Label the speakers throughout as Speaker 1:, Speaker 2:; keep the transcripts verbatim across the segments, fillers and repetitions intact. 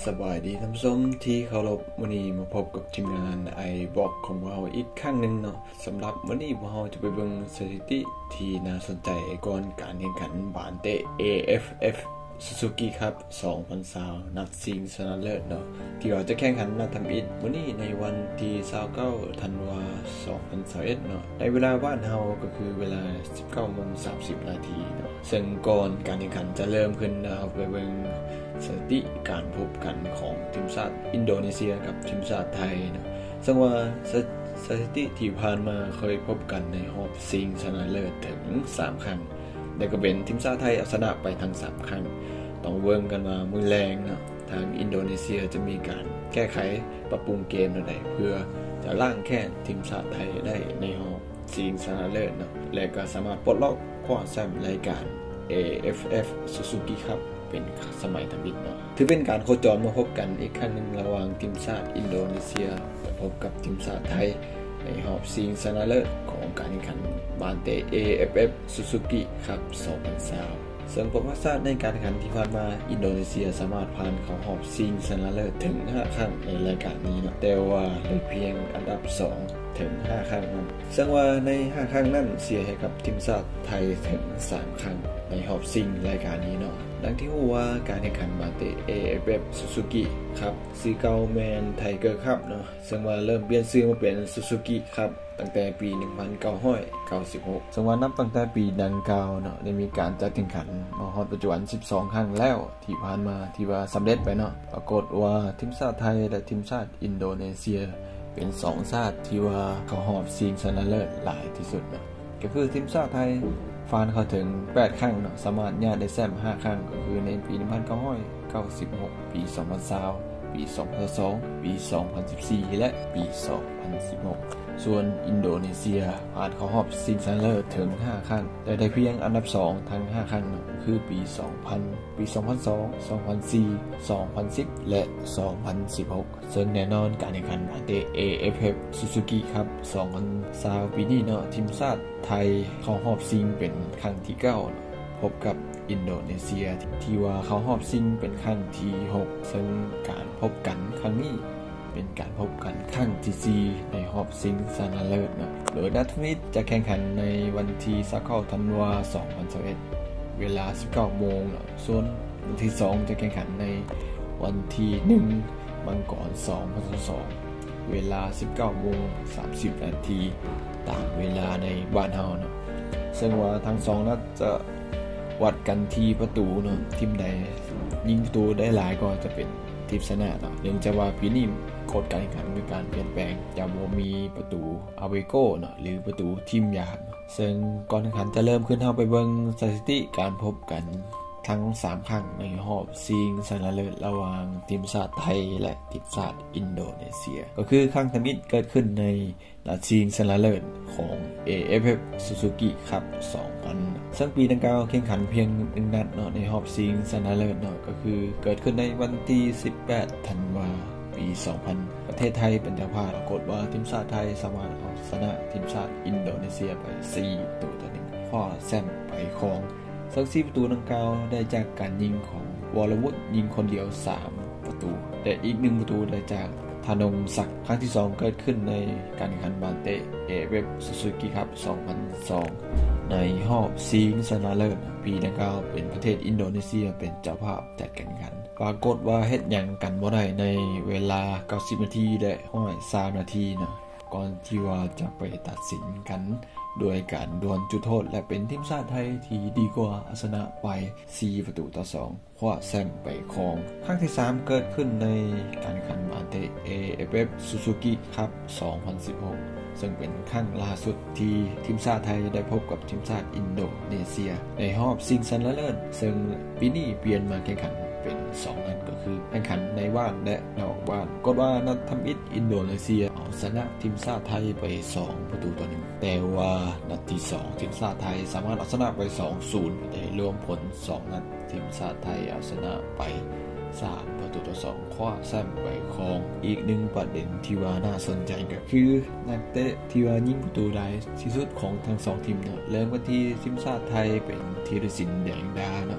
Speaker 1: สบายดีท่านผู้ชมที่เคารพวันนี้มาพบกับทีมงานไอบล็อกของเราอีกครั้งหนึ่งเนาะสำหรับวันนี้พวกเราจะไปเบิ่งสถิติที่น่าสนใจก่อนการแข่งขันบานเตะ เอ เอฟ เอฟ Suzuki ครับสองพันยี่สิบนัดชิงชนะเลิศเนาะที่เราจะแข่งขันนัดทำอิฐวันนี้ในวันที่ยี่สิบเก้าธันวาคมสองพันยี่สิบเอ็ดเนาะในเวลาบ้านเฮาก็คือเวลา สิบเก้าโมงสามสิบนาทีเนาะซึ่งก่อนการแข่งขันจะเริ่มขึ้นนะครับไปเบิ่งสถิติการพบกันของทีมชาติอินโดนีเซียกับทีมชาติไทยเนาะซึ่งว่าสถิติที่ผ่านมาเคยพบกันในรอบชิงชนะเลิศถึงสามครั้งแต่ก็เป็นทีมชาติไทยเอาชนะไปทั้งสามครั้งต้องเวิร์งกันมามือแรงเนาะทางอินโดนีเซียจะมีการแก้ไขปรับปรุงเกมอะไรเพื่อจะล่างแค่ทีมชาติไทยได้ในรอบชิงชนะเลิศเนาะและก็สามารถปลดล็อกคว้าแชมป์รายการ เอ เอฟ เอฟ Suzuki ครับเป็นสมัยทำอิฐเนาะถือเป็นการโคจรมาพบกันอีกครั้งหนึ่งระหว่างทีมชาติอินโดนีเซียพบกับทีมชาติไทยในรอบชิงชนะเลิศของการแข่งขันบานเตะ เอ เอฟ เอฟ Suzuki ครับสองพันยี่สิบซึ่งประวัติศาสตร์ในการแข่งขันที่ผ่านมาอินโดนีเซียสามารถผ่านเข้ารอบชิงชนะเลิศถึงห้าครั้งในรายการนี้เนาะแต่ว่าได้เพียงอันดับสองถึงห้าครั้งนั้นซึ่งว่าในห้าครั้งนั้นเสียให้กับทีมชาติไทยถึงสามครั้งในรอบชิงรายการนี้เนาะดังที่รู้ว่าการแข่งขันบานเตะ เอ เอฟ เอฟ Suzuki ครับซีเกาแมนไทเกอร์ครับเนาะซึ่งว่าเริ่มเปลี่ยนชื่อมาเป็น Suzuki ครับตั้งแต่ปีหนึ่งพันเก้าร้อยเก้าสิบหกซึ่งว่านับตั้งแต่ปีดังกล่าวเนาะได้มีการจัดแข่งขันมาฮอดปัจจุบันสิบสองครั้งแล้วที่ผ่านมาที่ว่าสำเร็จไปเนาะปรากฏว่าทีมชาติไทยและทีมชาติอินโดนีเซียเป็นสองชาติที่ว่าเข้ารอบชิงชนะเลิศหลายที่สุดเนาะก็คือทีมชาติไทยฟานเข้าถึงแปดครั้งเนาะสามารถญาติได้แชมป์ห้าครั้งก็คือในปีหนึ่งพันเก้าร้อยเก้าสิบหกปีสองพันยี่สิบปีสองพันสองปีสองพันสิบสี่และปีสองพันสิบหกส่วนอินโดนีเซียผ่านเข้ารอบชิงชนะเลิศถึงห้าครั้งแต่ได้เพียงอันดับสองทั้งห้าครั้งนะคือปีสองพันปีสองพันสอง สองพันสี่ สองพันสิบและสองพันสิบหกซึ่งแน่นอนการแข่งขันบานเตะ เอ เอฟ เอฟ Suzuki ครับสองพันยี่สิบปีนี้เนาะทีมชาติไทยเข้ารอบชิงเป็นครั้งที่เก้าพบกับอินโดนีเซียที่ว่าเข้ารอบชิงเป็นครั้งที่หกซึ่งการพบกันครั้งนี้เป็นการพบกันครั้งที่สี่ในรอบชิงชนะเลิศนะโดยนัดนี้จะแข่งขันในวันที่ยี่สิบเก้าธันวาคมสองพันยี่สิบเอ็ดเวลา สิบเก้าโมงนะส่วนวันที่สองจะแข่งขันในวันที่หนึ่งมังกรสองพันยี่สิบสองเวลา สิบเก้าโมงสามสิบนาทีตามเวลาในบ้านเฮาเนาะซึ่งว่าทั้งสองนัดจะวัดกันที่ประตูเนาะทีมใดยิงประตูได้หลายก็จะเป็นทีมชนะเนาะเนื่องจากว่าปีนี้กฎการแข่งขันมีการเปลี่ยนแปลงจะบ่มีประตูอาเวโก้เนาะหรือประตูทีมหยาบซึ่งก่อนแข่งขันจะเริ่มขึ้นเฮาไปเบิ่งสถิติการพบกันทั้งสามครั้งในรอบชิงชนะเลิศระหว่างทีมชาติไทยและทีมชาติอินโดนีเซียก็คือครั้งทำอิฐเกิดขึ้นในนัดชิงชนะเลิศของ เอ เอฟ เอฟ Suzuki ครับสองพันซึ่งปีดังกล่าวแข่งขันเพียงหนึ่งนัดเนาะในรอบชิงชนะเลิศเนาะก็คือเกิดขึ้นในวันที่สิบแปดธันวาคมปีสองพันประเทศไทยเป็นเจ้าภาพปรากฏว่าทีมชาติไทยสามารถเอาชนะทีมชาติอินโดนีเซียไปสี่ประตูต่อหนึ่งคว้าแชมป์ไปครองซึ่งสี่ประตูดังกล่าวได้จากการยิงของวรวุฒิยิงคนเดียวสามประตูแต่อีกหนึ่งประตูได้จากธนงศักดิ์ครั้งที่สองเกิดขึ้นในการแข่งขันบานเตะ เอ เอฟ เอฟ Suzuki ครับสองพันสองในรอบชิงชนะเลิศปีดังกล่าวเป็นประเทศอินโดนีเซียเป็นเจ้าภาพจัดการแข่งขันปรากฏว่าเฮ็ดหยังกันบ่ได้ในเวลาเก้าสิบนาทีและห้อยสามนาทีนะก่อนที่ว่าจะไปตัดสินกันโดยการดวลจุดโทษและเป็นทีมชาติไทยที่ดีกว่าชนะไปสี่ประตูต่อสองคว้าแชมป์ไปครองครั้งที่สามเกิดขึ้นในการแข่งขันบานเตะ เอ เอฟ เอฟ Suzuki ครับสองพันสิบหกซึ่งเป็นครั้งล่าสุดที่ทีมชาติไทยได้พบกับทีมชาติอินโดนีเซียในรอบชิงชนะเลิศซึ่งปีนี้เปลี่ยนมาแข่งขันเป็นสองนัดก็คือแข่งขันในบ้านและนอกบ้านก็ว่านัดทำอิฐอินโดนีเซียเอาชนะทีมชาติไทยไปสองประตูต่อหนึ่งแต่ว่านัดที่สองทีมชาติไทยสามารถเอาชนะไป สองศูนย์ แต่รวมผลสองนัดทีมชาติไทยเอาชนะไปสามประตูต่อสองคว้าแชมป์ไปครองอีกหนึ่งประเด็นที่ว่าน่าสนใจก็คือนักเตะที่ว่ายิงประตูได้ที่สุดของทั้งสองทีมเนาะเริ่มกันที่ทีมชาติไทยเป็นธีรศิลป์แดงดาเนาะกอง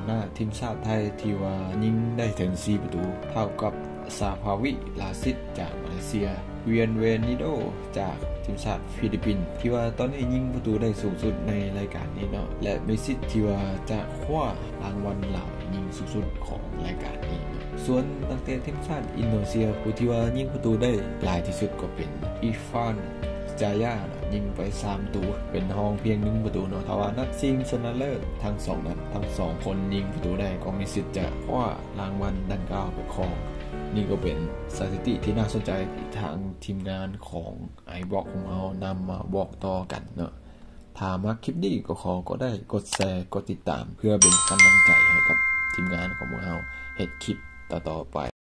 Speaker 1: หน้าทีมชาติไทยที่ว่ายิงได้ถึงสี่ประตูเท่ากับซาภาวิลาซิดจากมาเลเซียเวียนเวนิโดจากทีมชาติฟิลิปปินส์ที่ว่าตอนนี้ยิงประตูได้สูงสุดในรายการนี้เนาะและมีสิทธิ์ที่ว่าจะคว้ารางวัลเหล่ายิงสูงสุดของรายการนี้ส่วนนักเตะทีมชาติอินโดนีเซียผู้ที่ว่ายิงประตูได้หลายที่สุดก็เป็นอีฟานจายายิงไปสามประตูเป็นห้องเพียงหนึ่งประตูเนาะทว่านักชิงชนะเลิศทั้งสองนั้นทั้งสองคนยิงประตูได้ก็มีสิทธิ์จะคว้ารางวัลดังกล่าวไปครองนี่ก็เป็นสถิติที่น่าสนใจที่ทางทีมงานของไอบล็อกของเรานำมาบอกต่อกันเนาะถ้ามาคลิปนี้ก็ขอก็ได้กดแชร์กดติดตามเพื่อเป็นกำลังใจให้กับทีมงานของเราเฮ็ดคลิปต่อๆไป